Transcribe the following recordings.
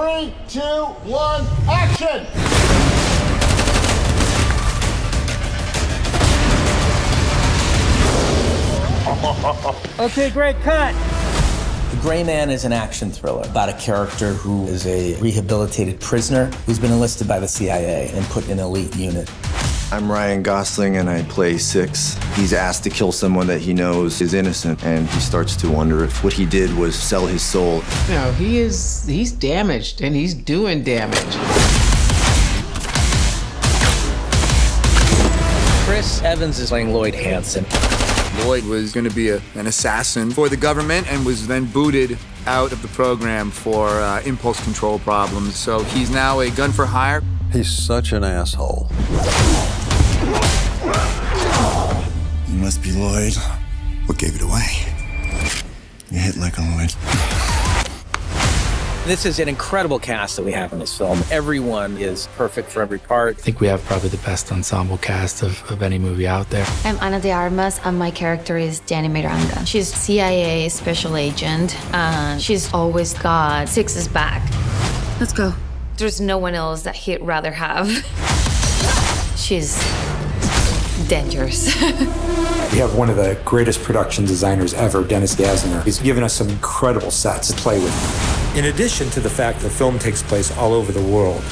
3, 2, 1, action! Okay, great, cut. The Gray Man is an action thriller about a character who is a rehabilitated prisoner who's been enlisted by the CIA and put in an elite unit. I'm Ryan Gosling and I play Six. He's asked to kill someone that he knows is innocent, and he starts to wonder if what he did was sell his soul. You know, he's damaged and he's doing damage. Chris Evans is playing Lloyd Hansen. Lloyd was going to be an assassin for the government and was then booted out of the program for impulse control problems. So he's now a gun for hire. He's such an asshole. You must be Lloyd. What gave it away? You hit like a Lloyd. This is an incredible cast that we have in this film. Everyone is perfect for every part. I think we have probably the best ensemble cast of any movie out there. I'm Ana de Armas, and my character is Danny Miranda. She's CIA special agent, and she's always got Six's back. Let's go. There's no one else that he'd rather have. She's dangerous. We have one of the greatest production designers ever, Dennis Gassner. He's given us some incredible sets to play with. In addition to the fact the film takes place all over the world,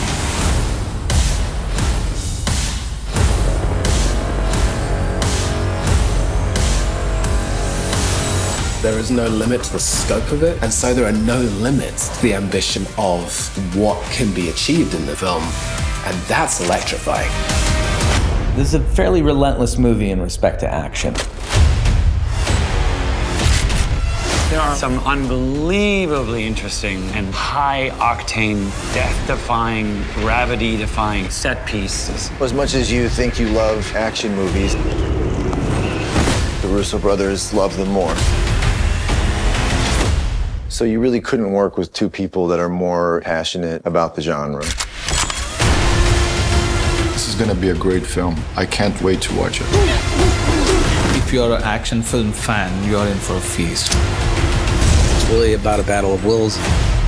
there is no limit to the scope of it, and so there are no limits to the ambition of what can be achieved in the film, and that's electrifying. This is a fairly relentless movie in respect to action. There are some unbelievably interesting and high-octane, death-defying, gravity-defying set pieces. As much as you think you love action movies, the Russo Brothers love them more. So you really couldn't work with two people that are more passionate about the genre. This is gonna be a great film. I can't wait to watch it. If you're an action film fan, you're in for a feast. It's really about a battle of wills.